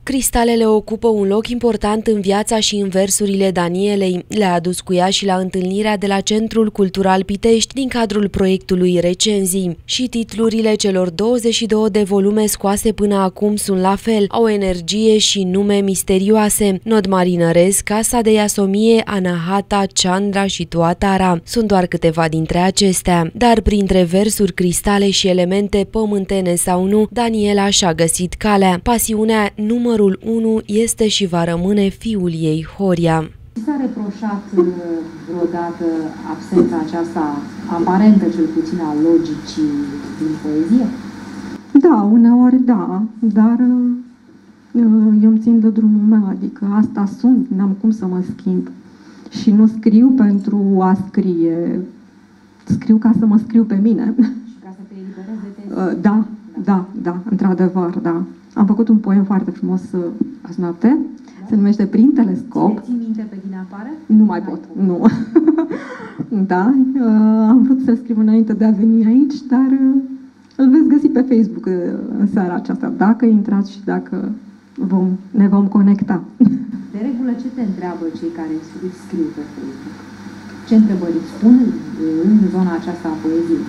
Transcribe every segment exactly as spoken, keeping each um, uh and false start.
Cristalele ocupă un loc important în viața și în versurile Danielei. Le-a adus cu ea și la întâlnirea de la Centrul Cultural Pitești din cadrul proiectului Recenzii. Și titlurile celor douăzeci și două de volume scoase până acum sunt la fel, au o energie și nume misterioase. Nod marinăresc, Casa de Iasomie, Anahata, Chandra și Tuatara sunt doar câteva dintre acestea. Dar printre versuri, cristale și elemente pământene sau nu, Daniela și-a găsit calea. Pasiunea numărul unu este și va rămâne fiul ei, Horia. S-a reproșat vreodată absența aceasta aparentă, cel puțin, a logicii din poezie? Da, uneori da, dar eu îmi țin de drumul meu, adică asta sunt, n-am cum să mă schimb. Și nu scriu pentru a scrie, scriu ca să mă scriu pe mine. Și ca să te eliberezi de Da, da, da, într-adevăr, da. Am făcut un poem foarte frumos azi noapte, da? Se numește Prin telescop. Ții minte pe din afară? Nu mai pot, nu. Da, am vrut să-l scriu înainte de a veni aici, dar îl veți găsi pe Facebook în seara aceasta, dacă intrați și dacă vom, ne vom conecta. De regulă, ce te întreabă cei care scriu pe Facebook? Ce întrebări îți spun în zona aceasta a poeziei?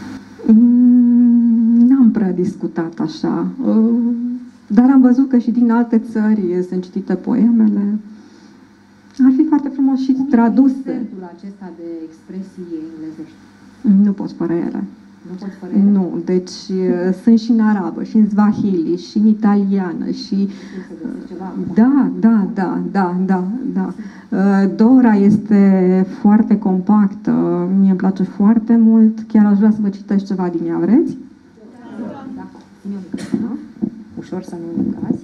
N-am prea discutat așa, dar am văzut că și din alte țări sunt citite poemele. Ar fi foarte frumos și traduse. Sensul acesta de expresii englezești? Nu pot fără ele. Nu pot fără ele? Nu, deci sunt și în arabă, și în swahili, și în italiană, și... Da, da, da, da, da, da. Dora este foarte compactă, mie îmi place foarte mult, chiar aș vrea să vă citesc ceva din ea, vreți? Da, ține un pic, nu? Ușor să nu uitați.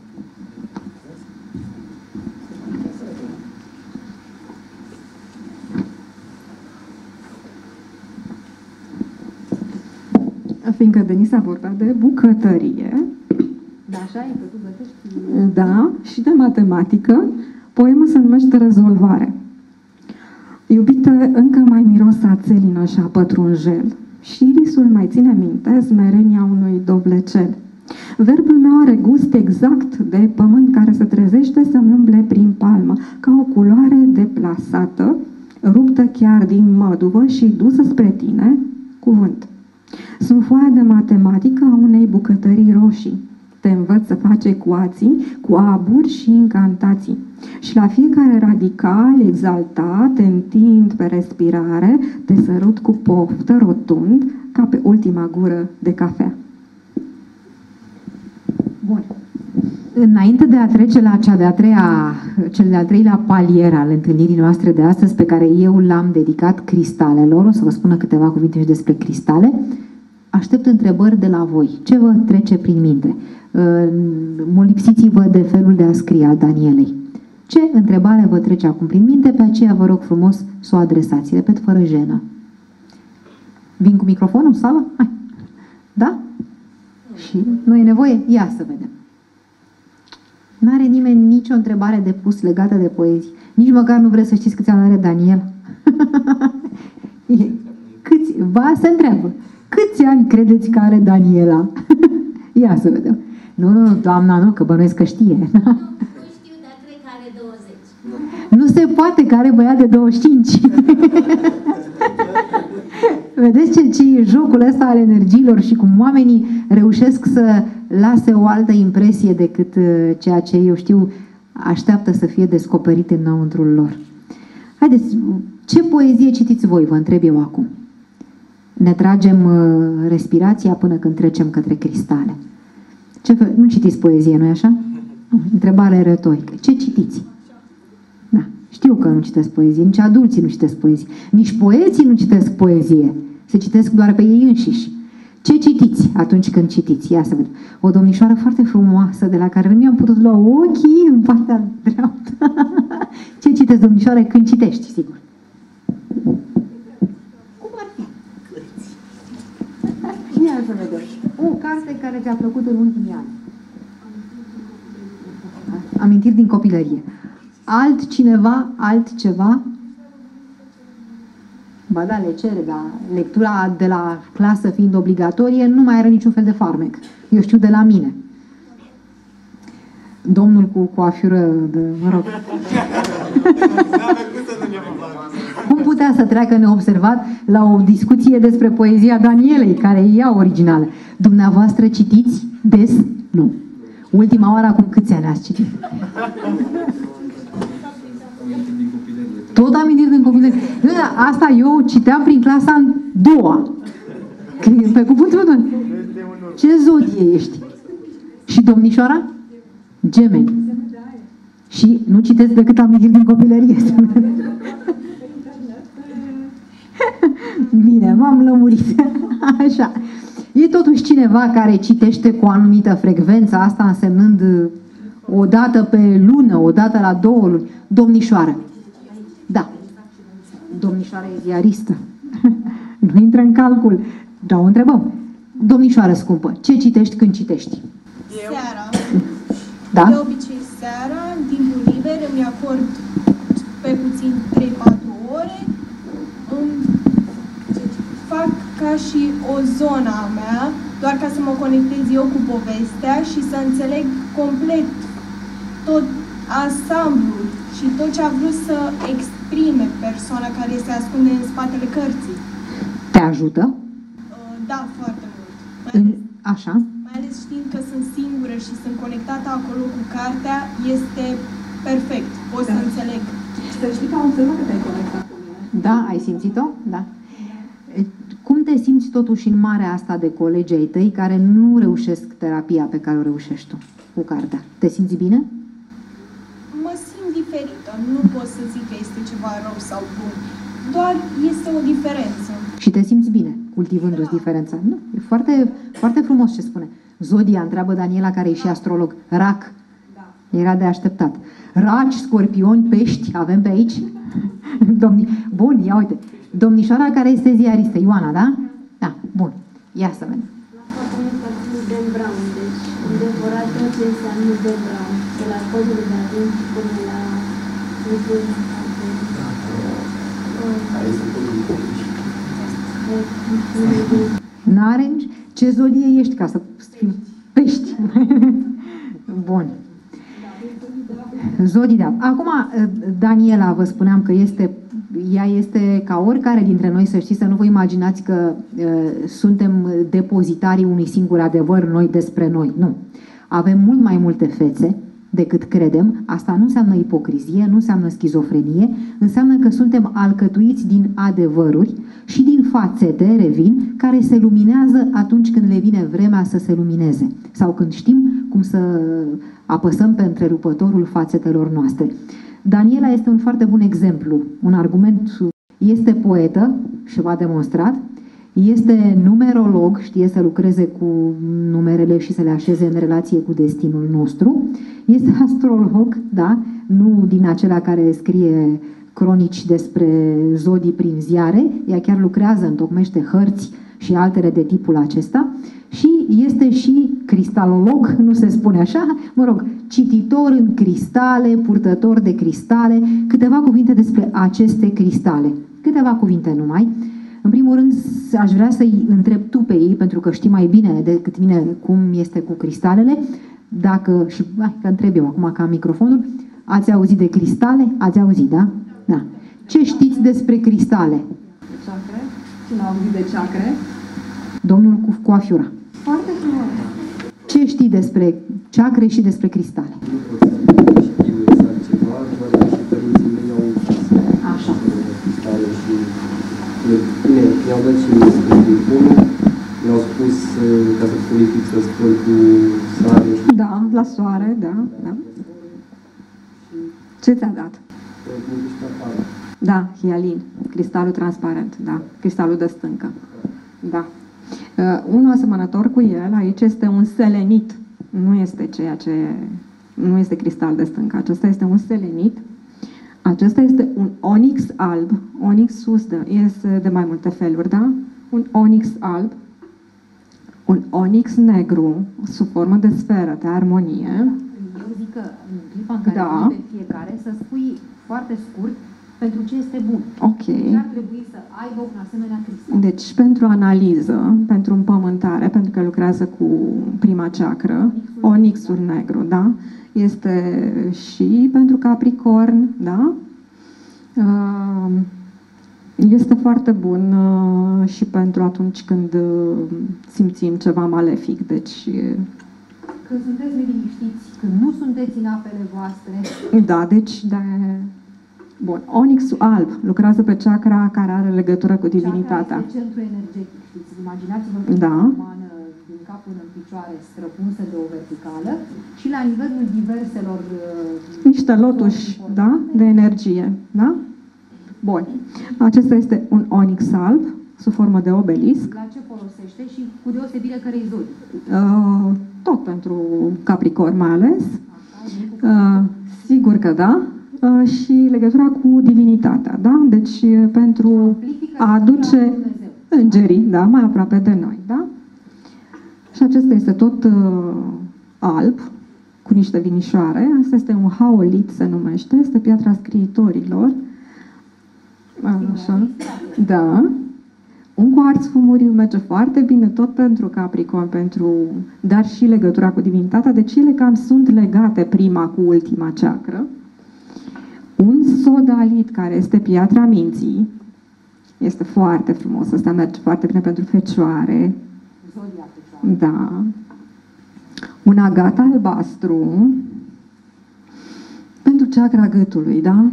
Fiindcă Denisa vorbea de bucătărie, da, așa e, că tu gătești... Da, și de matematică, poema se numește Rezolvare. Iubite, încă mai miros a țelină și a pătrunjel, și irisul mai ține minte smerenia unui dovlecel. Verbul meu are gust exact de pământ care se trezește să-mi umble prin palmă, ca o culoare deplasată, ruptă chiar din măduvă și dusă spre tine, cuvânt. Sunt foaia de matematică a unei bucătării roșii. Te învăț să faci ecuații cu aburi și incantații. Și la fiecare radical exaltat, te întind pe respirare, te sărut cu poftă rotund, ca pe ultima gură de cafea. Bun. Înainte de a trece la cea de-a treia, cel de-al treilea palier al întâlnirii noastre de astăzi, pe care eu l-am dedicat cristalelor, o să vă spună câteva cuvinte și despre cristale, aștept întrebări de la voi. Ce vă trece prin minte? Molipsiți-vă de felul de a scrie al Danielei. Ce întrebare vă trece acum prin minte? Pe aceea vă rog frumos să o adresați. Repet, fără jenă. Vin cu microfonul în sală? Hai. Da? Și nu e nevoie? Ia să vedem. N-are nimeni nicio întrebare de pus legată de poezii. Nici măcar nu vreți să știți câți ani are Daniel? Câți? Ba, se întreabă. Câți ani credeți că are Daniela? Ia să vedem. Nu, nu, doamna, nu, că bănuiesc că știe. Nu știu, dar cred că are douăzeci. Nu se poate că are băiat de douăzeci și cinci. Vedeți ce, ce e jocul ăsta al energiilor și cum oamenii reușesc să lase o altă impresie decât ceea ce, eu știu, așteaptă să fie descoperit înăuntrul lor. Haideți, ce poezie citiți voi, vă întreb eu acum. Ne tragem respirația până când trecem către cristale. Ce fel? Nu citiți poezie, nu-i așa? Întrebare retorică. Ce citiți? Da. Știu că nu citesc poezie, nici adulții nu citesc poezie, nici poeții nu citesc poezie. Se citesc doar pe ei înșiși. Ce citiți atunci când citiți? Ia să vedem. O domnișoară foarte frumoasă, de la care nu mi-am putut lua ochii în partea dreaptă. Ce citești, domnișoară, când citești, sigur? Cum ar fi? Ia să vedem. O carte care ți-a plăcut în ultimii ani. Amintiri din copilărie. Altcineva, altceva? Ba da, le cere, dar lectura de la clasă fiind obligatorie nu mai are niciun fel de farmec. Eu știu de la mine. Domnul cu coafură, de, mă rog. Cum putea să treacă neobservat la o discuție despre poezia Danielei, care e ea originală? Dumneavoastră citiți des? Nu. Ultima oară, acum câți ani ați citit? Tot amintiri din copilărie. Asta eu citeam prin clasa în doua. Pe cuvântul meu, ce zodie ești? Și domnișoara? Gemeni. Și nu citesc decât amintiri din copilărie. Bine, m-am lămurit. Așa. E totuși cineva care citește cu o anumită frecvență, asta însemnând o dată pe lună, o dată la două luni. Domnișoară. Da. Domnișoara e ziaristă. Nu intră în calcul. Dar o întrebăm. Domnișoară scumpă, ce citești când citești? Seara. Da? De obicei seara, în timpul liber, îmi acord pe puțin trei patru ore. Îmi fac ca și o zonă a mea, doar ca să mă conectez eu cu povestea și să înțeleg complet tot ansamblul și tot ce a vrut să exprime persoana care se ascunde în spatele cărții. Te ajută? Da, foarte mult. Mai În... ales, Așa. mai ales știind că sunt singură și sunt conectată acolo cu cartea, este perfect. Pot da. să înțeleg. Să știi că am înțeles că te-ai conectat cu mine. Da, ai simțit-o? Da. Cum te simți totuși în marea asta de colegi ai tăi care nu reușesc terapia pe care o reușești tu cu cartea? Te simți bine? Mă simt diferită. Nu pot să zic că este ceva rău sau bun. Doar este o diferență. Și te simți bine cultivându-ți da. diferența. Nu, e foarte, foarte frumos ce spune. Zodia, întreabă Daniela, care e și astrolog. Rac. Da. Era de așteptat. Raci, scorpioni, pești, avem pe aici? Domni... Bun, ia uite. Domnișoara care este ziaristă, Ioana, da? Da, bun. Ia să vedem. Foarte mult cu Dan Brown, deci îndevărat tot ce înseamnă Dan Brown, de la codul de atunci până la nivelul Naranj, ce zodie ești ca să fim pești? Bun. Zodii de apă. Acum, Daniela, vă spuneam că este, ea este ca oricare dintre noi, să știți, să nu vă imaginați că uh, suntem depozitarii unui singur adevăr noi despre noi. Nu. Avem mult mai multe fețe decât credem. Asta nu înseamnă ipocrizie, nu înseamnă schizofrenie, înseamnă că suntem alcătuiți din adevăruri și din fațete, revin, care se luminează atunci când le vine vremea să se lumineze sau când știm cum să apăsăm pe întrerupătorul fațetelor noastre. Daniela este un foarte bun exemplu, un argument. Este poetă și v-a demonstrat, este numerolog, știe să lucreze cu numerele și să le așeze în relație cu destinul nostru, este astrolog, da, nu din acela care scrie cronici despre zodii prin ziare, ea chiar lucrează, întocmește hărți și altele de tipul acesta și este și cristalolog, nu se spune așa, mă rog, cititor în cristale, purtător de cristale, câteva cuvinte despre aceste cristale, câteva cuvinte numai. În primul rând, aș vrea să-i întreb tu pe ei, pentru că știi mai bine decât mine cum este cu cristalele, dacă, și hai, că întreb eu acum ca microfonul, ați auzit de cristale? Ați auzit, da? Da. Ce știți despre cristale? Chakre? Cine a auzit de chakre? Domnul cu coafiura. Foarte frumos. Ce știi despre chakre și despre cristale? Nu pot să știu exact ceva, doar că și părinții mei au Așa. cristale și bine, mi-au dat și mie să telefonul, mi-au spus ca să purific să spăl cu sare. Da, la soare, da, da. Ce ți-a dat? Da, hialin, cristalul transparent, da, cristalul de stâncă. Da. Uh, unul asemănător cu el, aici este un selenit, nu este ceea ce, nu este cristal de stâncă, acesta este un selenit. Acesta este un onix alb, onixul de, este de mai multe feluri, da? Un onix alb, un onix negru, sub formă de sferă, de armonie. Eu zic că în clipa în care Da. pe fiecare să spui foarte scurt pentru ce este bun. Ok. Ce ar trebui să aibă un asemenea cristal. Deci, pentru analiză, pentru împământare, pentru că lucrează cu prima ceacră, onixul negru, da? este și pentru Capricorn, da? Este foarte bun și pentru atunci când simțim ceva malefic, deci... Când sunteți neliniștiți, când nu sunteți în apele voastre... Da, deci de... Bun, onixul alb lucrează pe chakra care are legătură cu divinitatea. Chakra este centru energetic, știți? Imaginați-vă că da. o umană din cap până în picioare străpunsă de o verticală și la nivelul diverselor... Niște lotuși, da? De energie, da? Bun. Acesta este un onix alb, sub formă de obelisc. La ce folosește și cu deosebire cărei zodii? Uh, tot pentru Capricorn mai ales. Uh, sigur că da. Uh, și legătura cu divinitatea, da? Deci pentru a aduce îngerii, da? Mai aproape de noi, da? Și acesta este tot uh, alb, cu niște vinișoare. Asta este un haolit, se numește. Este piatra scriitorilor. Așa. Da. Un cuarț fumuriu merge foarte bine tot pentru Capricorn, pentru, dar și legătura cu divinitatea. Deci ele cam sunt legate prima cu ultima ceacră. Un sodalit, care este piatra minții, este foarte frumos. Asta merge foarte bine pentru fecioare. Da. Un agat albastru pentru chakra gâtului, da?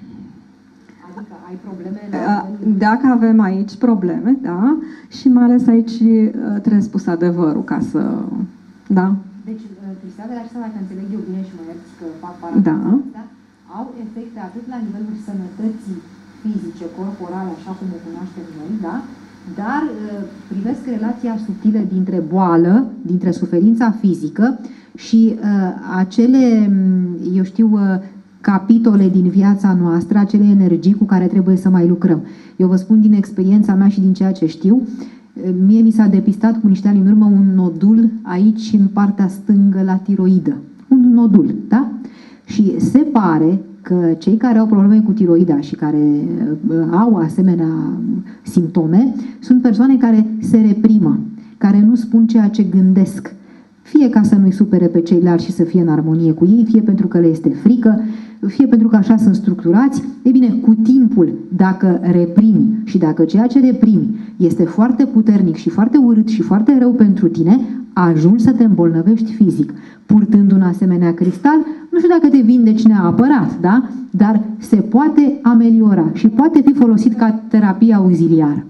Adică ai probleme la... Dacă avem aici probleme, da? Și mai ales aici trebuie spus adevărul ca să... Da? Deci, cristianele acestea, dacă înțeleg eu bine și mă ierți că fac paranteză, da. Au efecte atât la nivelul sănătății fizice, corporale, așa cum o cunoaștem noi, da? Dar privesc relația subtilă dintre boală, dintre suferința fizică și uh, acele, eu știu, uh, capitole din viața noastră, acele energii cu care trebuie să mai lucrăm. Eu vă spun din experiența mea și din ceea ce știu, mie mi s-a depistat cu niște ani în urmă un nodul aici în partea stângă la tiroidă. Un nodul, da? Și se pare că cei care au probleme cu tiroida și care au asemenea simptome sunt persoane care se reprimă, care nu spun ceea ce gândesc. Fie ca să nu-i supere pe ceilalți și să fie în armonie cu ei, fie pentru că le este frică, fie pentru că așa sunt structurați. E bine, cu timpul, dacă reprimi și dacă ceea ce reprimi este foarte puternic și foarte urât și foarte rău pentru tine, ajungi să te îmbolnăvești fizic. Purtând un asemenea cristal, nu știu dacă te vindeci neapărat, da? Dar se poate ameliora și poate fi folosit ca terapie auxiliară.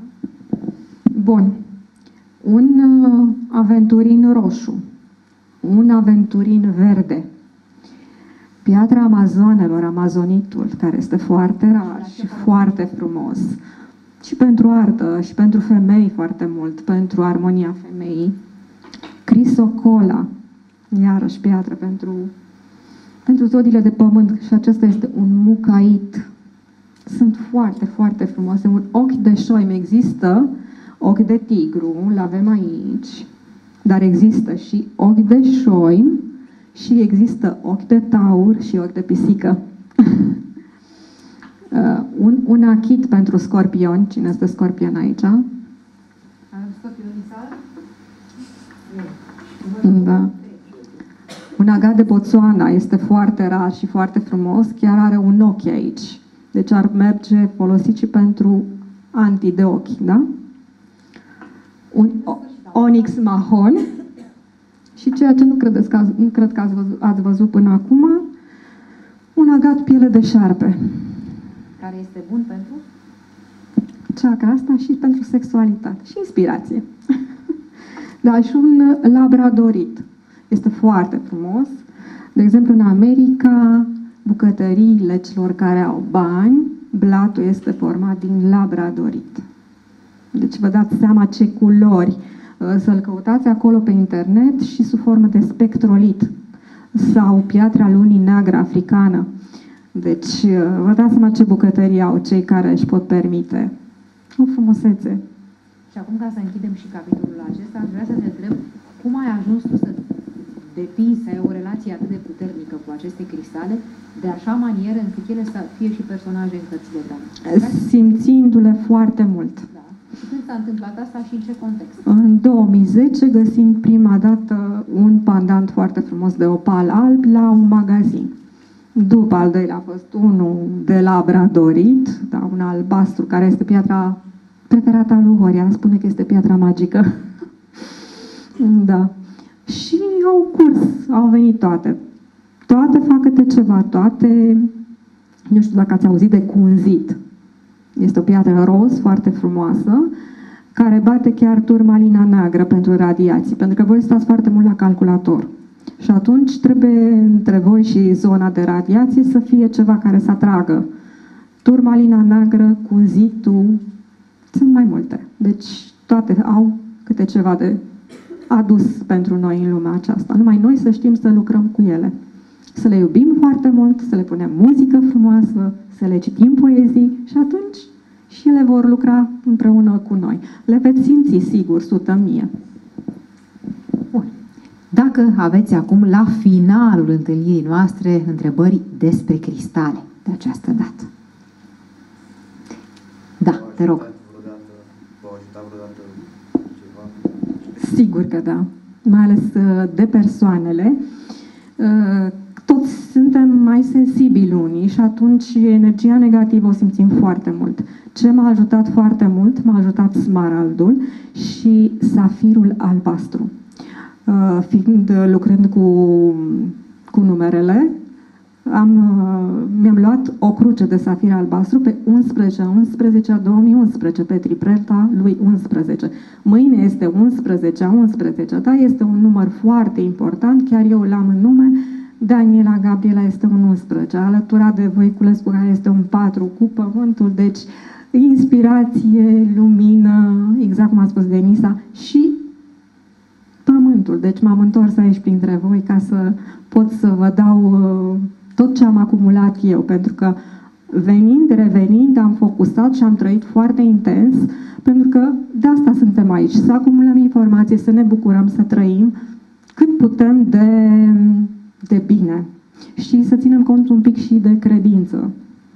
Bun. Un uh, aventurin roșu, un aventurin verde, piatra amazonelor, amazonitul, care este foarte rar și foarte frumos, și pentru artă, și pentru femei foarte mult, pentru armonia femeii, crisocola, iarăși piatră pentru, pentru zodiile de pământ, și acesta este un mucait. Sunt foarte, foarte frumoase. Un ochi de șoim există, ochi de tigru, îl avem aici, dar există și ochi de șoim și există ochi de taur și ochi de pisică. uh, un, un achit pentru scorpion. Cine este scorpion aici? Avem scorpion în sală? Da. Un agat de Botswana este foarte rar și foarte frumos, chiar are un ochi aici. Deci ar merge folosit și pentru anti de ochi, da? Un onyx mahon și ceea ce nu, credeți că ați, nu cred că ați văzut, ați văzut până acum, un agat piele de șarpe. Care este bun pentru? Chakra asta și pentru sexualitate și inspirație. Da, și un labradorit. Este foarte frumos. De exemplu, în America, bucătăriile celor care au bani, blatul este format din labradorit. Deci vă dați seama ce culori. Să-l căutați acolo pe internet și sub formă de spectrolit sau piatra lunii neagră africană. Deci vă dați seama ce bucătării au cei care își pot permite. O frumusețe. Și acum, ca să închidem și capitolul acesta, aș vrea să te întreb cum ai ajuns tu să depinzi, să ai o relație atât de puternică cu aceste cristale, de așa manieră încât ele să fie și personaje în cărțile tale. Simțindu-le foarte mult. Da. Și când s-a întâmplat asta și în ce context? În două mii zece, găsind prima dată un pandant foarte frumos de opal alb la un magazin. După al doilea a fost unul de labradorit, da, un albastru, care este piatra preferată a lui Horia. Spune că este piatra magică. Da. Și au curs, au venit toate. Toate fac câte ceva, toate... Nu știu dacă ați auzit de cunzit. Este o piatră roz, foarte frumoasă, care bate chiar turmalina neagră pentru radiații, pentru că voi stați foarte mult la calculator. Și atunci trebuie între voi și zona de radiație să fie ceva care să atragă. Turmalina neagră, cunzitul, sunt mai multe. Deci toate au câte ceva de adus pentru noi în lumea aceasta. Numai noi să știm să lucrăm cu ele. Să le iubim foarte mult, să le punem muzică frumoasă, să le citim poezii și atunci și ele vor lucra împreună cu noi. Le veți simți, sigur, sută mie. Bun. Dacă aveți acum, la finalul întâlnirii noastre, întrebări despre cristale de această dată. Da, te rog. Sigur că da. Mai ales de persoanele. Toți suntem mai sensibili unii și atunci energia negativă o simțim foarte mult. Ce m-a ajutat foarte mult? M-a ajutat smaraldul și safirul albastru. Fiind lucrând cu, cu numerele, am, mi-am luat o cruce de safir albastru pe unsprezece a unsprezece a două mii unsprezece, pe tripleta lui unsprezece. Mâine este unsprezece a unsprezece, da? Este un număr foarte important, chiar eu l-am în nume. Daniela Gabriela este un unsprezece, alăturat de Voiculescu, care este un patru cu pământul, deci inspirație, lumină, exact cum a spus Denisa, și pământul. Deci m-am întors aici printre voi ca să pot să vă dau uh, tot ce am acumulat eu, pentru că venind, revenind, am focusat și am trăit foarte intens, pentru că de asta suntem aici, să acumulăm informații, să ne bucurăm, să trăim cât putem de, de bine și să ținem cont un pic și de credință.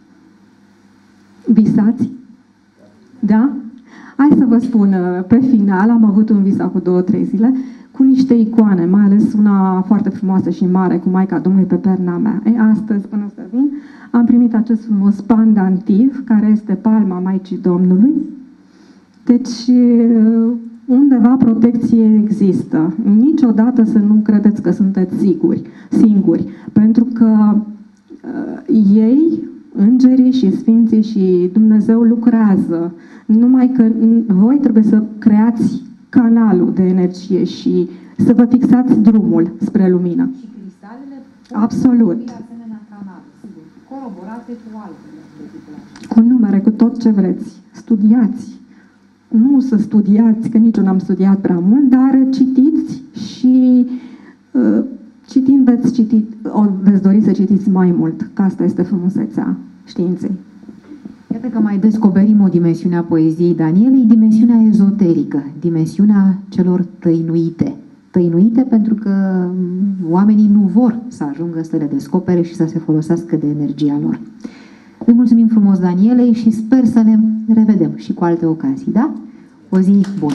Visați? Da? Hai să vă spun, pe final am avut un vis acum două, trei zile cu niște icoane, mai ales una foarte frumoasă și mare cu Maica Domnului pe perna mea. E, astăzi, până să vin, am primit acest frumos pandantiv, care este palma Maicii Domnului. Deci, undeva protecție există. Niciodată să nu credeți că sunteți siguri, singuri, pentru că uh, ei, îngerii și sfinții și Dumnezeu lucrează. Numai că voi trebuie să creați canalul de energie și să vă fixați drumul spre lumină. Și cristalele absolut. Fi asemenea canale, sigur, coroborate cu altele. Cu numere, cu tot ce vreți. Studiați. Nu să studiați, că nici eu n-am studiat prea mult, dar citiți și uh, citind veți, citi, o, veți dori să citiți mai mult, că asta este frumusețea științei. Iată că mai descoperim o dimensiune a poeziei Danielei, dimensiunea ezoterică, dimensiunea celor tăinuite. Tăinuite pentru că oamenii nu vor să ajungă să le descopere și să se folosească de energia lor. Îi mulțumim frumos Danielei și sper să ne revedem și cu alte ocazii, da? O zi bună!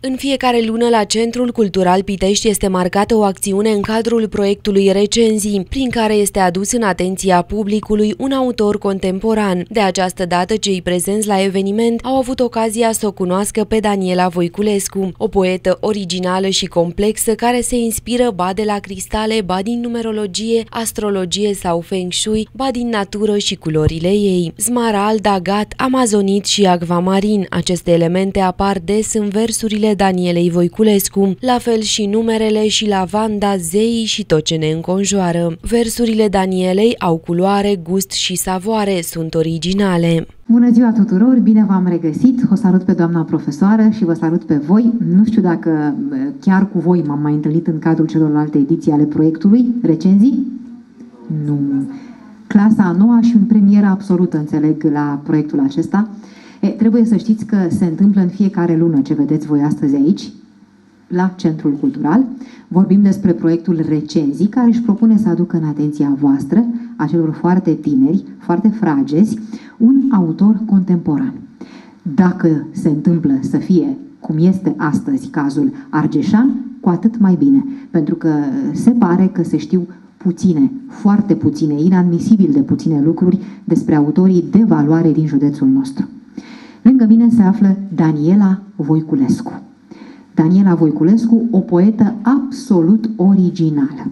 În fiecare lună la Centrul Cultural Pitești este marcată o acțiune în cadrul proiectului Recenzii, prin care este adus în atenția publicului un autor contemporan. De această dată, cei prezenți la eveniment au avut ocazia să o cunoască pe Daniela Voiculescu, o poetă originală și complexă care se inspiră ba de la cristale, ba din numerologie, astrologie sau feng shui, ba din natură și culorile ei. Smarald, agat, amazonit și acvamarin, aceste elemente apar des în versurile Danielei Voiculescu, la fel și numerele și lavanda, zeii și tot ce ne înconjoară. Versurile Danielei au culoare, gust și savoare, sunt originale. Bună ziua tuturor, bine v-am regăsit, o salut pe doamna profesoară și vă salut pe voi. Nu știu dacă chiar cu voi m-am mai întâlnit în cadrul celorlalte ediții ale proiectului Recenzii? Nu. Clasa a noua și în premieră absolută, înțeleg, la proiectul acesta. E, trebuie să știți că se întâmplă în fiecare lună, ce vedeți voi astăzi aici, la Centrul Cultural. Vorbim despre proiectul Recenzii, care își propune să aducă în atenția voastră, a celor foarte tineri, foarte fragezi, un autor contemporan. Dacă se întâmplă să fie, cum este astăzi cazul Argeșan, cu atât mai bine, pentru că se pare că se știu puține, foarte puține, inadmisibil de puține lucruri despre autorii de valoare din județul nostru. Lângă mine se află Daniela Voiculescu. Daniela Voiculescu, o poetă absolut originală.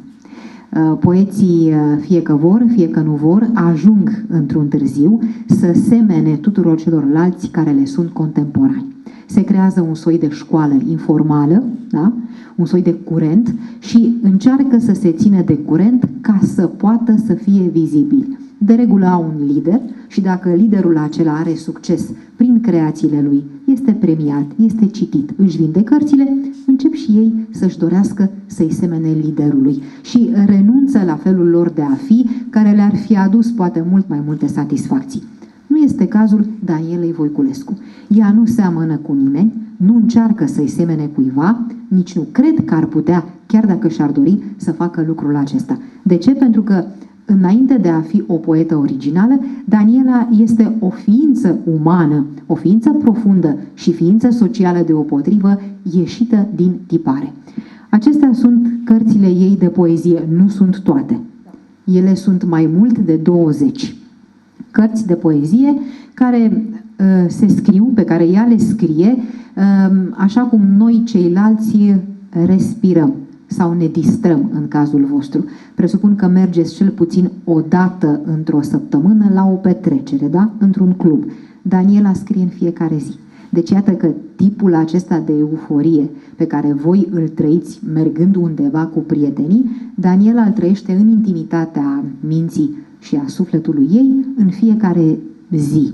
Poeții, fie că vor, fie că nu vor, ajung într-un târziu să semene tuturor celorlalți care le sunt contemporani. Se creează un soi de școală informală, da? Un soi de curent și încearcă să se țină de curent ca să poată să fie vizibil. De regulă au un lider și dacă liderul acela are succes prin creațiile lui, este premiat, este citit, își vinde cărțile, încep și ei să-și dorească să-i semene liderului și renunță la felul lor de a fi, care le-ar fi adus poate mult mai multe satisfacții. Nu este cazul Danielei Voiculescu. Ea nu seamănă cu nimeni, nu încearcă să-i semene cuiva, nici nu cred că ar putea, chiar dacă și-ar dori, să facă lucrul acesta. De ce? Pentru că înainte de a fi o poetă originală, Daniela este o ființă umană, o ființă profundă și ființă socială deopotrivă, ieșită din tipare. Acestea sunt cărțile ei de poezie, nu sunt toate. Ele sunt mai mult de douăzeci. Cărți de poezie care uh, se scriu, pe care ea le scrie, uh, așa cum noi ceilalți respirăm sau ne distrăm în cazul vostru. Presupun că mergeți cel puțin o dată într-o săptămână la o petrecere, da? Într-un club. Daniela scrie în fiecare zi. Deci iată că tipul acesta de euforie pe care voi îl trăiți mergând undeva cu prietenii, Daniela îl trăiește în intimitatea minții și a sufletului ei în fiecare zi.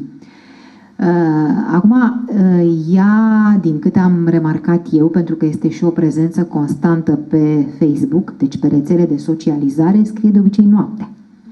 Acum, ea, din câte am remarcat eu, pentru că este și o prezență constantă pe Facebook, deci pe rețele de socializare, scrie de obicei noaptea.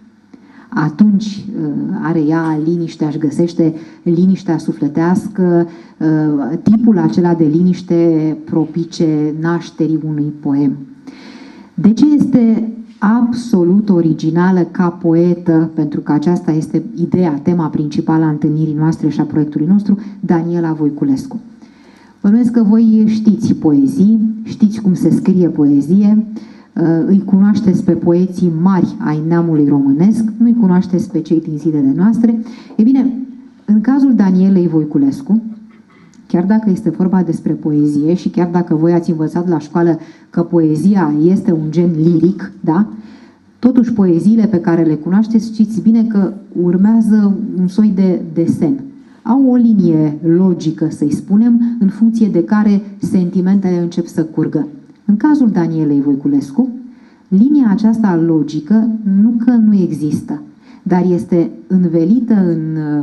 Atunci are ea liniștea, își găsește liniștea sufletească, tipul acela de liniște propice nașterii unui poem. De ce este absolut originală ca poetă, pentru că aceasta este ideea, tema principală a întâlnirii noastre și a proiectului nostru, Daniela Voiculescu. Bănuiesc că voi știți poezii, știți cum se scrie poezie, îi cunoașteți pe poeții mari ai neamului românesc, nu-i cunoașteți pe cei din zilele noastre. E bine, în cazul Danielei Voiculescu, chiar dacă este vorba despre poezie și chiar dacă voi ați învățat la școală că poezia este un gen liric, da? Totuși poeziile pe care le cunoașteți știți bine că urmează un soi de desen. Au o linie logică, să-i spunem, în funcție de care sentimentele încep să curgă. În cazul Danielei Voiculescu, linia aceasta logică nu că nu există, dar este învelită în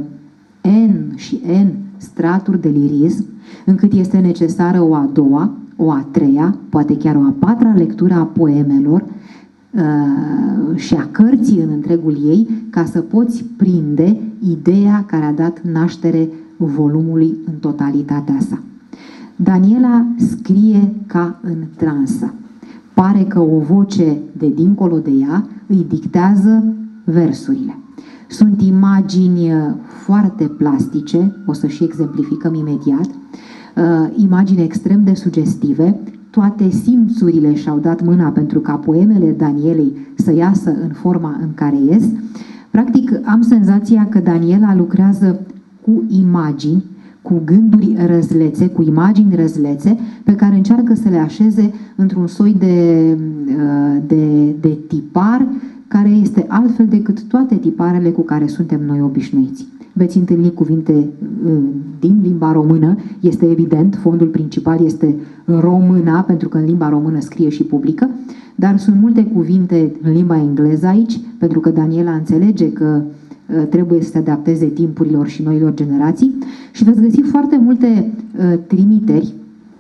N și N straturi de lirism, încât este necesară o a doua, o a treia, poate chiar o a patra lectură a poemelor uh, și a cărții în întregul ei, ca să poți prinde ideea care a dat naștere volumului în totalitatea sa. Daniela scrie ca în transă. Pare că o voce de dincolo de ea îi dictează versurile. Sunt imagini foarte plastice, o să și exemplificăm imediat. imagini extrem de sugestive, toate simțurile și-au dat mâna pentru ca poemele Danielei să iasă în forma în care ies. Practic, am senzația că Daniela lucrează cu imagini, cu gânduri răzlețe, cu imagini răzlețe, pe care încearcă să le așeze într-un soi de, de, de tipar care este altfel decât toate tiparele cu care suntem noi obișnuiți. Veți întâlni cuvinte din limba română, este evident, fondul principal este româna, pentru că în limba română scrie și publică, dar sunt multe cuvinte în limba engleză aici, pentru că Daniela înțelege că trebuie să se adapteze timpurilor și noilor generații și veți găsi foarte multe uh, trimiteri,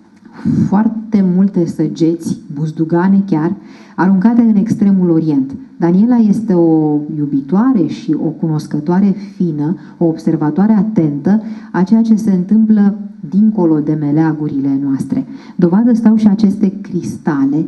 foarte multe săgeți, buzdugane chiar, aruncate în extremul Orient. Daniela este o iubitoare și o cunoscătoare fină, o observatoare atentă a ceea ce se întâmplă dincolo de meleagurile noastre. Dovadă stau și aceste cristale,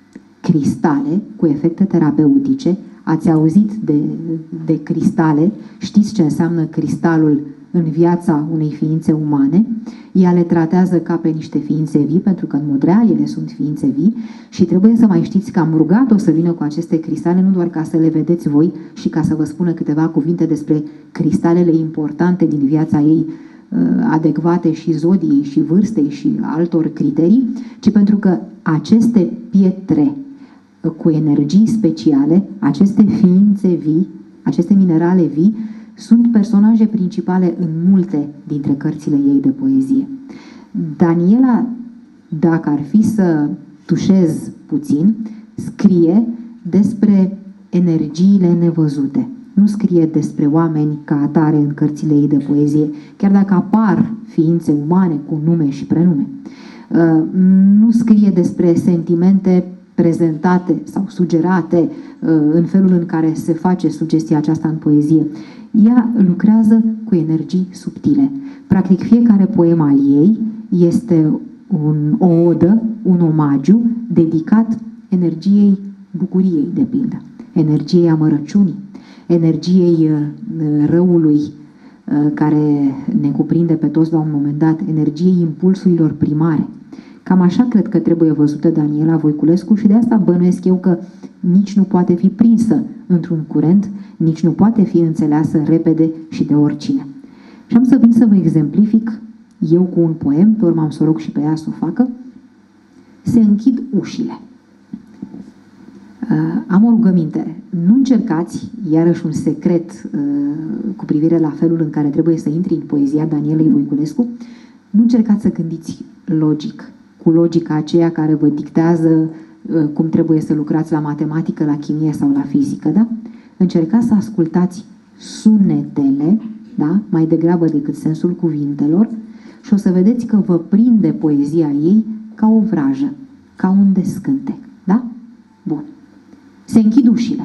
cristale cu efecte terapeutice. Ați auzit de, de cristale, știți ce înseamnă cristalul în viața unei ființe umane. Ea le tratează ca pe niște ființe vii, pentru că în mod real ele sunt ființe vii și trebuie să mai știți că am rugat-o să vină cu aceste cristale, nu doar ca să le vedeți voi și ca să vă spună câteva cuvinte despre cristalele importante din viața ei, adecvate și zodiei și vârstei și altor criterii, ci pentru că aceste pietre cu energii speciale, aceste ființe vii, aceste minerale vii, sunt personaje principale în multe dintre cărțile ei de poezie. Daniela, dacă ar fi să tușez puțin, scrie despre energiile nevăzute. Nu scrie despre oameni ca atare în cărțile ei de poezie, chiar dacă apar ființe umane cu nume și prenume. Nu scrie despre sentimente prezentate sau sugerate în felul în care se face sugestia aceasta în poezie. Ea lucrează cu energii subtile. Practic, fiecare poem al ei este un, o odă, un omagiu dedicat energiei bucuriei, de pildă, energiei amărăciunii, energiei răului care ne cuprinde pe toți la un moment dat, energiei impulsurilor primare. Cam așa cred că trebuie văzută Daniela Voiculescu și de asta bănuiesc eu că nici nu poate fi prinsă într-un curent, nici nu poate fi înțeleasă repede și de oricine. Și am să vin să vă exemplific eu cu un poem, pe urmă am să o rog și pe ea să o facă. Se închid ușile. Uh, am o rugăminte. Nu încercați, iarăși un secret uh, cu privire la felul în care trebuie să intri în poezia Danielei Voiculescu, nu încercați să gândiți logic, cu logica aceea care vă dictează uh, cum trebuie să lucrați la matematică, la chimie sau la fizică, da? Încercați să ascultați sunetele, da? Mai degrabă decât sensul cuvintelor, și o să vedeți că vă prinde poezia ei ca o vrajă, ca un descântec, da? Bun. Se închid ușile.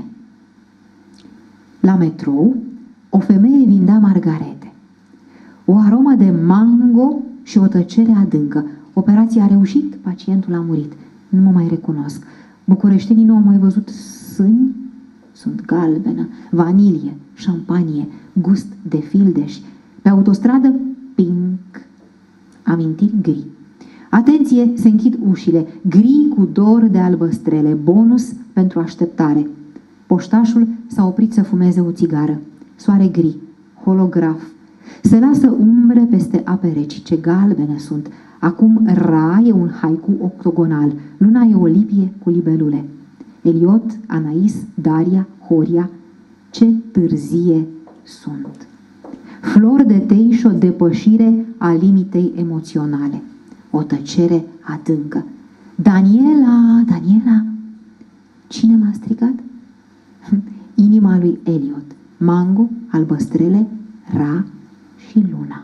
La metrou, o femeie vindea margarete. O aromă de mango și o tăcere adâncă. Operația a reușit, pacientul a murit. Nu mă mai recunosc. Bucureștenii nu au mai văzut sâni? Sunt galbenă, vanilie, șampanie, gust de fildeș. Pe autostradă, pink. Amintiri gri. Atenție, se închid ușile. Gri cu dor de albăstrele. Bonus pentru așteptare. Poștașul s-a oprit să fumeze o țigară. Soare gri. Holograf. Se lasă umbre peste ape reci. Ce galbene sunt. Acum Ra e un haiku octogonal. Luna e o lipie cu libelule. Eliot, Anais, Daria, Horia. Ce târzie sunt. Flor de tei și o depășire a limitei emoționale. O tăcere adâncă. Daniela, Daniela, cine m-a strigat? Inima lui Eliot. Mango, albăstrele, Ra și luna.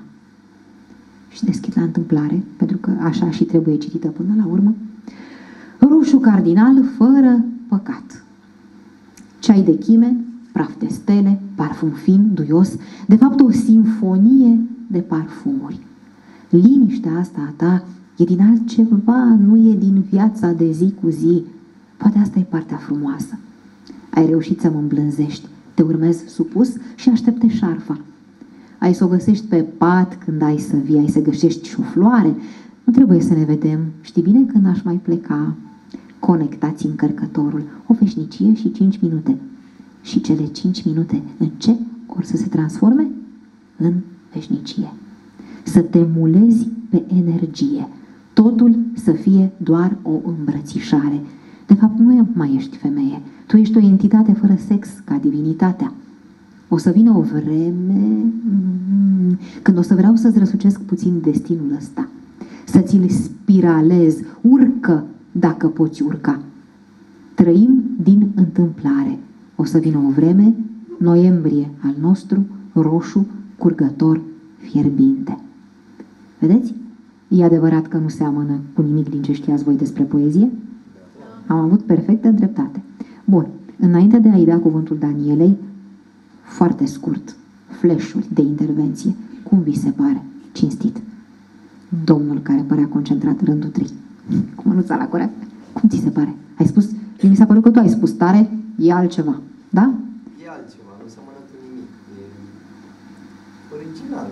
Și deschid la întâmplare, pentru că așa și trebuie citită până la urmă. Roșu cardinal fără păcat. Ceai de chime, praf de stele, parfum fin, duios, de fapt o simfonie de parfumuri. Liniștea asta a ta e din altceva, nu e din viața de zi cu zi. Poate asta e partea frumoasă. Ai reușit să mă îmblânzești, te urmezi supus și aștepte șarfa. Ai să o găsești pe pat când ai să vii, ai să găsești și o floare, Nu trebuie să ne vedem. Știi bine când aș mai pleca? Conectați încărcătorul. O veșnicie și cinci minute. Și cele cinci minute în ce or să se transforme? În veșnicie. Să te mulezi pe energie. Totul să fie doar o îmbrățișare. De fapt, nu mai ești femeie. Tu ești o entitate fără sex, ca divinitatea. O să vină o vreme când o să vreau să-ți răsucesc puțin destinul ăsta. Să ți-l spiralez. Urcă dacă poți urca. Trăim din întâmplare. O să vină o vreme, noiembrie al nostru, roșu, curgător, fierbinte. Vedeți? E adevărat că nu seamănă cu nimic din ce știați voi despre poezie? Am avut perfectă dreptate. Bun, înainte de a-i da cuvântul Danielei, foarte scurt, flash-uri de intervenție. Cum vi se pare? Cinstit. Domnul care părea concentrat, rândul trei. Cu mânuța la curea. Cum ți se pare? Ai spus? Mi s-a părut că tu ai spus tare, e altceva. Da? E altceva, nu seamănă cu nimic. E original.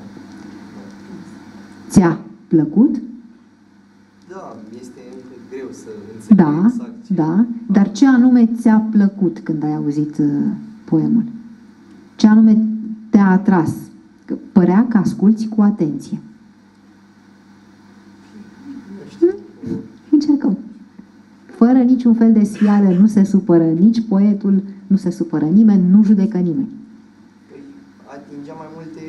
Ți-a plăcut? Da, este încă greu să înțeleg Da, exact ce... da. Dar ce anume ți-a plăcut când ai auzit uh, poemul? Ce anume te-a atras? Că părea că asculți cu atenție. Nu știu. Încercăm. Fără niciun fel de sfială, nu se supără nici poetul, nu se supără nimeni, nu judecă nimeni. Păi, atingea mai multe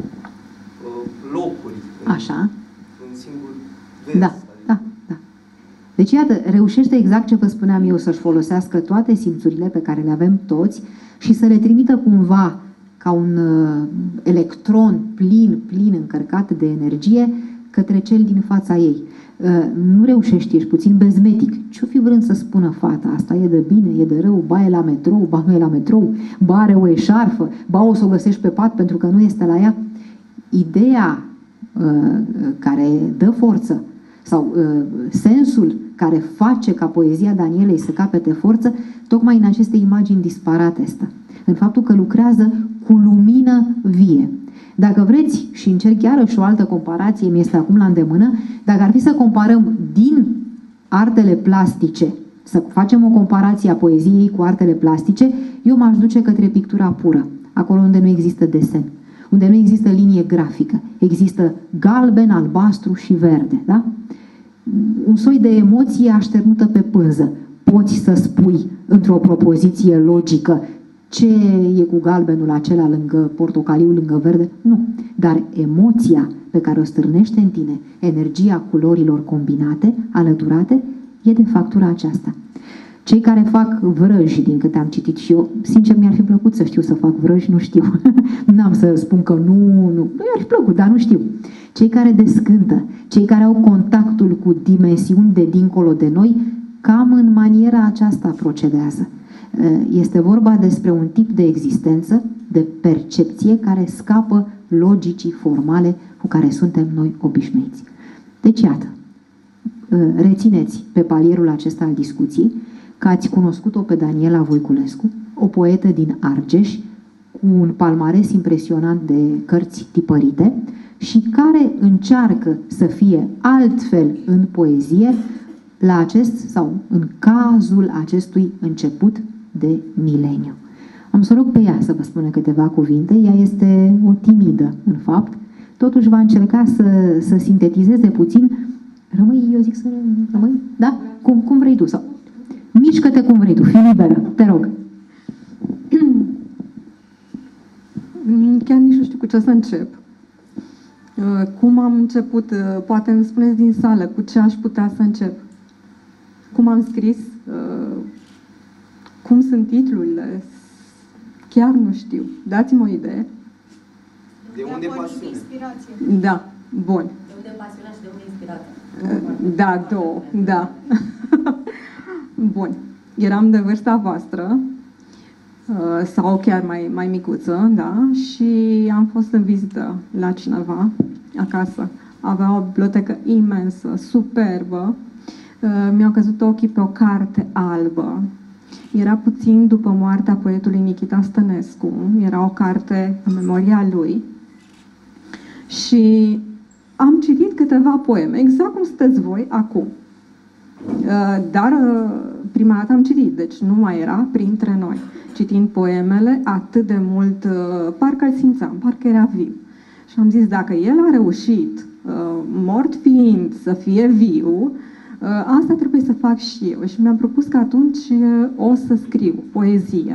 uh, locuri. Așa. Un singur vers. Da, da, da. Deci, iată, reușește exact ce vă spuneam eu, să-și folosească toate simțurile pe care le avem toți și să le trimită cumva ca un uh, electron plin, plin încărcat de energie către cel din fața ei. Uh, nu reușești, ești puțin bezmetic. Ce-o fi vrând să spună fata asta? E de bine, e de rău, ba e la metrou, ba nu e la metrou, ba are o eșarfă, ba o să o găsești pe pat pentru că nu este la ea. Ideea uh, care dă forță sau uh, sensul care face ca poezia Danielei să capete forță, tocmai în aceste imagini disparate stă. În faptul că lucrează cu lumină vie. Dacă vreți, și încerc iarăși o altă comparație, mi este acum la îndemână, dacă ar fi să comparăm din artele plastice, să facem o comparație a poeziei cu artele plastice, eu m-aș duce către pictura pură, acolo unde nu există desen, unde nu există linie grafică, există galben, albastru și verde, da? Un soi de emoție așternută pe pânză. Poți să spui într-o propoziție logică ce e cu galbenul acela lângă portocaliu, lângă verde? Nu. Dar emoția pe care o stârnește în tine, energia culorilor combinate, alăturate, e de factura aceasta. Cei care fac vrăji, din câte am citit și eu, sincer mi-ar fi plăcut să știu să fac vrăji, nu știu. N-am să spun că nu, nu. Mi-ar fi plăcut, dar nu știu. Cei care descântă, cei care au contactul cu dimensiuni de dincolo de noi, cam în maniera aceasta procedează. Este vorba despre un tip de existență, de percepție care scapă logicii formale cu care suntem noi obișnuiți. Deci, iată, rețineți pe palierul acesta al discuției că ați cunoscut-o pe Daniela Voiculescu, o poetă din Argeș, cu un palmares impresionant de cărți tipărite și care încearcă să fie altfel în poezie la acest sau în cazul acestui început de mileniu. Am să rog pe ea să vă spună câteva cuvinte. Ea este o timidă, în fapt. Totuși va încerca să, să sintetizeze puțin. Rămâi, eu zic să rămâi? Da? Cum, cum vrei tu? Sau mișcă-te cum vrei tu, fii liberă, te rog. Chiar nici nu știu cu ce să încep. Cum am început, poate îmi spuneți din sală, cu ce aș putea să încep. Cum am scris, cum sunt titlurile, chiar nu știu. Dați-mi o idee. De unde pasiune? Inspirație. Da, bun. De unde pasiunea și de unde inspirația? Da, două, da. Bun. Eram de vârsta voastră, sau chiar mai, mai micuță, da, și am fost în vizită la cineva acasă. Avea o bibliotecă imensă, superbă. Mi-au căzut ochii pe o carte albă. Era puțin după moartea poetului Nichita Stănescu. Era o carte în memoria lui. Și am citit câteva poeme, exact cum sunteți voi acum. Dar prima dată am citit, deci nu mai era printre noi. Citind poemele, atât de mult, parcă îl simțeam, parcă era viu. Și am zis, dacă el a reușit, mort fiind, să fie viu, asta trebuie să fac și eu. Și mi-am propus că atunci o să scriu poezie.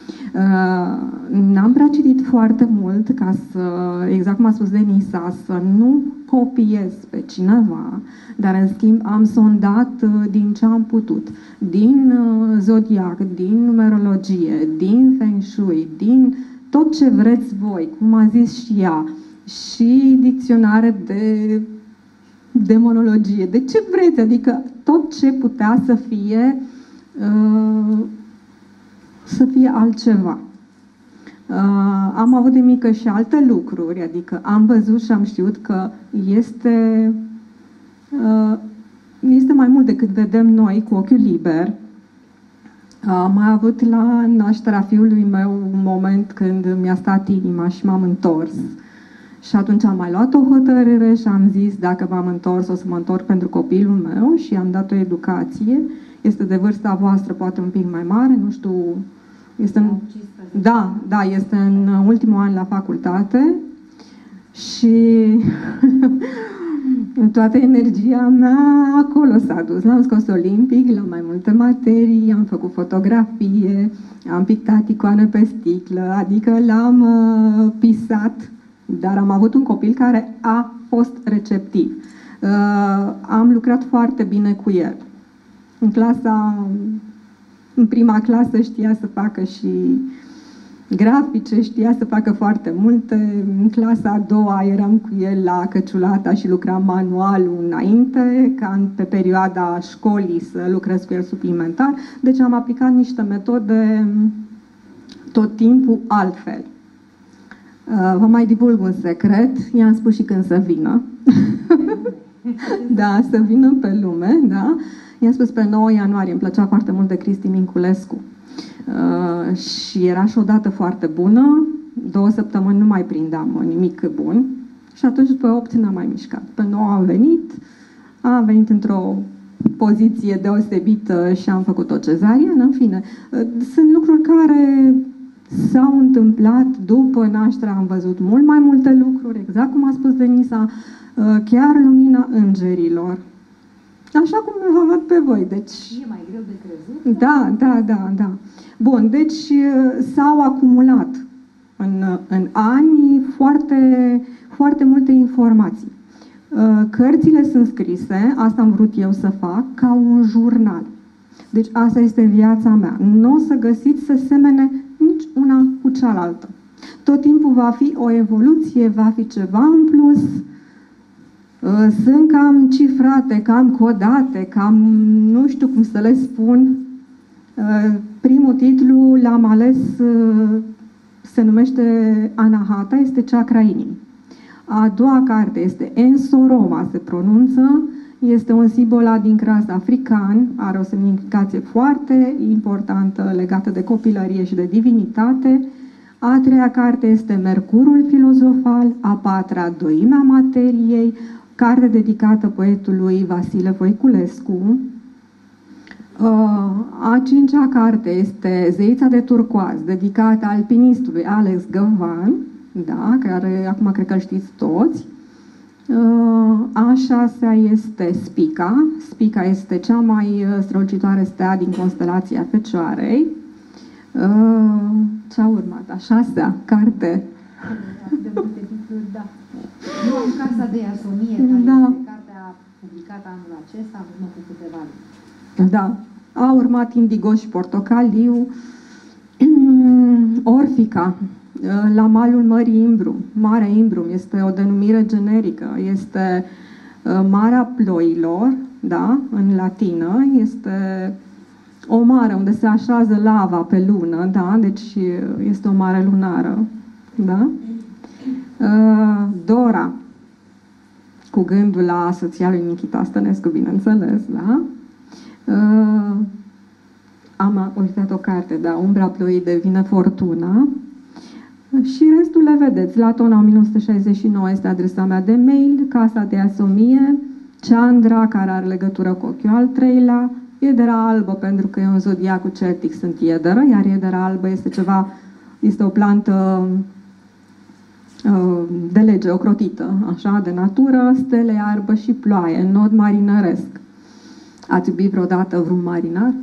N-am prea citit foarte mult ca să, exact cum a spus Denisa, să nu copiez pe cineva, dar în schimb am sondat din ce am putut, din zodiac, din numerologie, din feng shui, din tot ce vreți voi, cum a zis și ea, și dicționare de demonologie, de ce vreți, adică tot ce putea să fie uh, să fie altceva. Uh, am avut de mică și alte lucruri, adică am văzut și am știut că este, uh, este mai mult decât vedem noi cu ochiul liber. Uh, am mai avut la nașterea fiului meu un moment când mi-a stat inima și m-am întors. Și atunci am mai luat o hotărâre și am zis, dacă m-am întors, o să mă întorc pentru copilul meu și am dat o educație. Este de vârsta voastră, poate un pic mai mare, nu știu. Este în, da, da, este în ultimul an la facultate și toată energia mea acolo s-a dus. L-am scos olimpic la mai multe materii, am făcut fotografie, am pictat icoane pe sticlă, adică l-am uh, pisat, dar am avut un copil care a fost receptiv. Uh, am lucrat foarte bine cu el. În clasa În prima clasă știa să facă și grafice, știa să facă foarte multe. În clasa a doua eram cu el la Căciulata și lucram manualul înainte, ca pe perioada școlii să lucrez cu el suplimentar. Deci am aplicat niște metode tot timpul altfel. Vă mai divulg un secret, i-am spus și când să vină. Da, să vină pe lume, da. I-am spus pe nouă ianuarie, îmi plăcea foarte mult de Cristi Minculescu. Uh, și era și o dată foarte bună, două săptămâni nu mai prindeam nimic bun și atunci pe opt n-am mai mișcat. Pe nouă am venit, am venit într-o poziție deosebită și am făcut o cezariană, în fine. Uh, sunt lucruri care s-au întâmplat după naștere, am văzut mult mai multe lucruri, exact cum a spus Denisa, uh, chiar lumina îngerilor. Așa cum vă văd pe voi, deci... E mai greu de crezut? Da, da, da, da. Bun, deci s-au acumulat în, în ani foarte, foarte multe informații. Cărțile sunt scrise, asta am vrut eu să fac, ca un jurnal. Deci asta este viața mea. Nu o să găsiți să semene nici una cu cealaltă. Tot timpul va fi o evoluție, va fi ceva în plus. Sunt cam cifrate, cam codate, cam nu știu cum să le spun. Primul titlu l-am ales, se numește Anahata, este chakra inimii. A doua carte este Ensoroma, se pronunță, este un simbol adincras african, are o semnificație foarte importantă legată de copilărie și de divinitate. A treia carte este Mercurul filozofal, a patra Doimea materiei, carte dedicată poetului Vasile Voiculescu. A cincea carte este Zeița de turcoaz, dedicată alpinistului Alex Găvan, da, care acum cred că știți toți. A șasea este Spica. Spica este cea mai strălucitoare stea din constelația Fecioarei. Ce a urmat? A șasea carte. De multe titluri, da. Eu am Casa de Iasomie, da. Este cartea publicată anul acesta, am urmă cu câteva luni. Da. A urmat Indigo și Portocaliu. Orfica, la malul Mării Imbrum. Marea Imbrum este o denumire generică. Este Marea Ploilor, da, în latină. Este o mare unde se așează lava pe lună, da, deci este o mare lunară, da. Dora, cu gândul la soția lui Nichita Stănescu, bineînțeles, da. Am uitat o carte, da, Umbra ploii devine fortuna. Și restul le vedeți. La Tona o mie nouă sute șaizeci și nouă este adresa mea de mail, Casa de Asomie, Chandra, care are legătură cu ochiul al treilea, Iedera albă, pentru că e un zodiacul celtic, sunt iederă, iar iedera albă este ceva, este o plantă de lege, ocrotită, așa, de natură, stele, iarbă și ploaie, nod marinăresc. Ați iubit vreodată vreun marinar?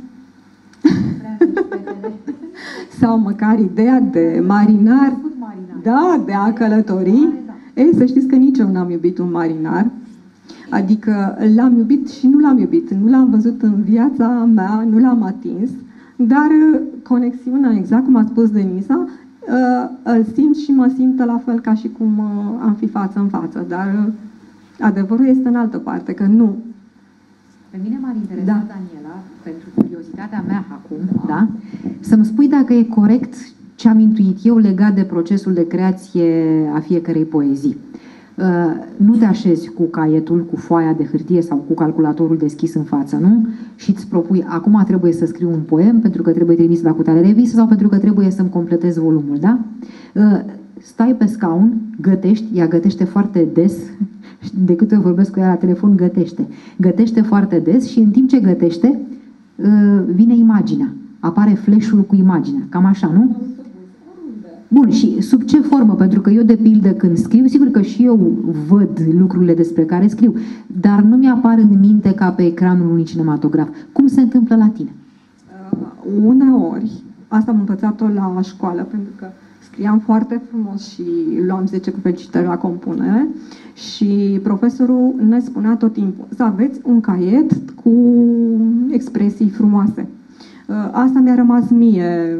Sau măcar ideea de marinar, da, de a călători? Ei, să știți că nici eu n-am iubit un marinar. Adică l-am iubit și nu l-am iubit. Nu l-am văzut în viața mea, nu l-am atins, dar conexiunea, exact cum a spus Denisa, îl simt și mă simt la fel ca și cum am fi față în față. Dar adevărul este în altă parte, că nu. Pe mine m-ar interesa, da. Daniela, pentru curiozitatea mea acum, da? Să-mi spui dacă e corect ce am intuit eu legat de procesul de creație a fiecărei poezii. Uh, nu te așezi cu caietul, cu foaia de hârtie sau cu calculatorul deschis în față, nu? Și îți propui, acum trebuie să scriu un poem pentru că trebuie trimis la cutare revistă sau pentru că trebuie să-mi completez volumul, da? Uh, stai pe scaun, gătești, ea gătește foarte des, de câte ori vorbesc cu ea la telefon, gătește. Gătește foarte des și în timp ce gătește, uh, vine imaginea. Apare flash-ul cu imaginea. Cam așa, nu? Bun, și sub ce formă? Pentru că eu, de pildă, când scriu, sigur că și eu văd lucrurile despre care scriu, dar nu mi-apar în minte ca pe ecranul unui cinematograf. Cum se întâmplă la tine? Uh, uneori, asta am învățat-o la școală, pentru că scriam foarte frumos și luam zece cu felicitări la compunere și profesorul ne spunea tot timpul să aveți un caiet cu expresii frumoase. Uh, asta mi-a rămas mie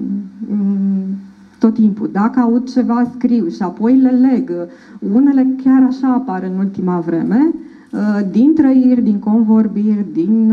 tot timpul. Dacă aud ceva, scriu și apoi le leg. Unele chiar așa apar în ultima vreme, din trăiri, din convorbiri, din...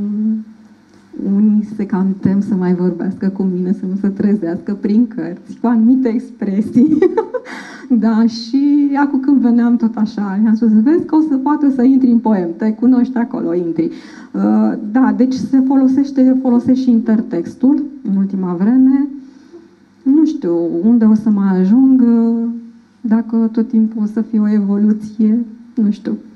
Unii se cam tem să mai vorbească cu mine, să nu se trezească prin cărți, cu anumite expresii. Da, și acum când veneam tot așa, i-am spus, vezi că o să poată să intri în poem, te cunoști acolo, intri. Da, deci se folosește, folosește și intertextul în ultima vreme. Nu știu unde o să mai ajung, dacă tot timpul o să fie o evoluție, nu știu.